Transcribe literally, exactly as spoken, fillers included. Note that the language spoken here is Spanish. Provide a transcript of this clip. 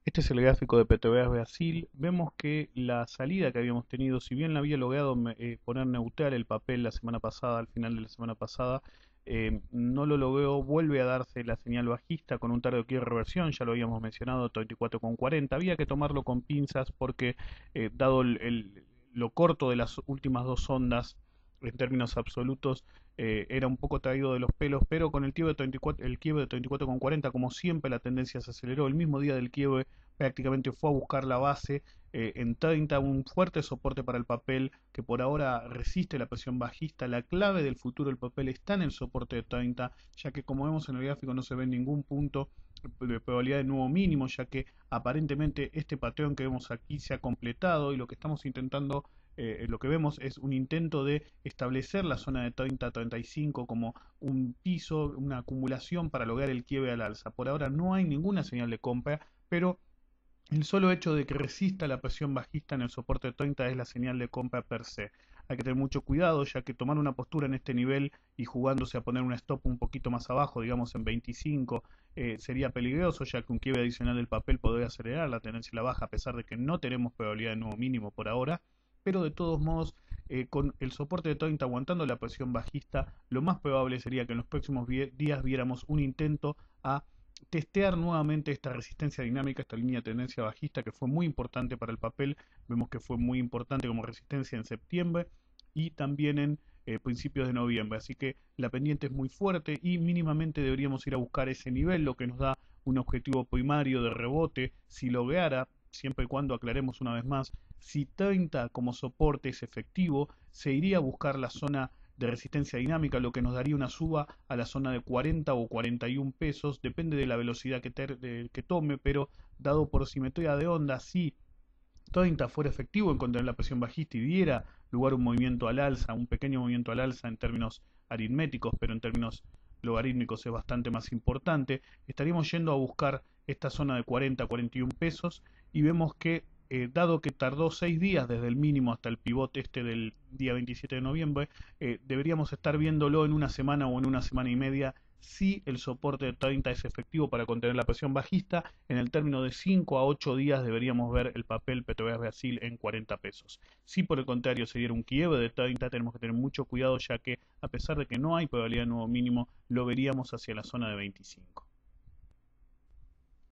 Este es el gráfico de Petrobras Brasil. Vemos que la salida que habíamos tenido, si bien la había logrado eh, poner neutral el papel la semana pasada, al final de la semana pasada, eh, no lo logró, vuelve a darse la señal bajista con un target de quiebre reversión, ya lo habíamos mencionado, treinta y cuatro con cuarenta. Había que tomarlo con pinzas porque, eh, dado el, el, lo corto de las últimas dos ondas, en términos absolutos, eh, era un poco traído de los pelos, pero con el quiebre de treinta y cuatro, el quiebre de treinta y cuatro con cuarenta, como siempre, la tendencia se aceleró. El mismo día del quiebre prácticamente fue a buscar la base eh, en treinta, un fuerte soporte para el papel que por ahora resiste la presión bajista. La clave del futuro del papel está en el soporte de treinta, ya que como vemos en el gráfico no se ve ningún punto de probabilidad de nuevo mínimo, ya que aparentemente este patrón que vemos aquí se ha completado y lo que estamos intentando, eh, lo que vemos es un intento de establecer la zona de treinta a treinta y cinco como un piso, una acumulación para lograr el quiebre al alza. Por ahora no hay ninguna señal de compra, pero el solo hecho de que resista la presión bajista en el soporte de treinta es la señal de compra per se. Hay que tener mucho cuidado, ya que tomar una postura en este nivel y jugándose a poner un stop un poquito más abajo, digamos en veinticinco, eh, sería peligroso, ya que un quiebre adicional del papel podría acelerar la tendencia a la baja, a pesar de que no tenemos probabilidad de nuevo mínimo por ahora. Pero de todos modos, eh, con el soporte de treinta aguantando la presión bajista, lo más probable sería que en los próximos días viéramos un intento a testear nuevamente esta resistencia dinámica, esta línea de tendencia bajista que fue muy importante para el papel. Vemos que fue muy importante como resistencia en septiembre y también en eh, principios de noviembre. Así que la pendiente es muy fuerte y mínimamente deberíamos ir a buscar ese nivel, lo que nos da un objetivo primario de rebote. Si lograra, siempre y cuando aclaremos una vez más, si treinta como soporte es efectivo, se iría a buscar la zona de resistencia dinámica, lo que nos daría una suba a la zona de cuarenta o cuarenta y un pesos, depende de la velocidad que, ter, de, que tome, pero dado por simetría de onda, si treinta fuera efectivo en contener la presión bajista y diera lugar a un movimiento al alza, un pequeño movimiento al alza en términos aritméticos, pero en términos logarítmicos es bastante más importante, estaríamos yendo a buscar esta zona de cuarenta a cuarenta y un pesos y vemos que, eh, dado que tardó seis días desde el mínimo hasta el pivote este del día veintisiete de noviembre, eh, deberíamos estar viéndolo en una semana o en una semana y media si el soporte de treinta es efectivo para contener la presión bajista. En el término de cinco a ocho días deberíamos ver el papel Petrobras Brasil en cuarenta pesos. Si por el contrario se diera un quiebre de treinta, tenemos que tener mucho cuidado, ya que a pesar de que no hay probabilidad de nuevo mínimo, lo veríamos hacia la zona de veinticinco.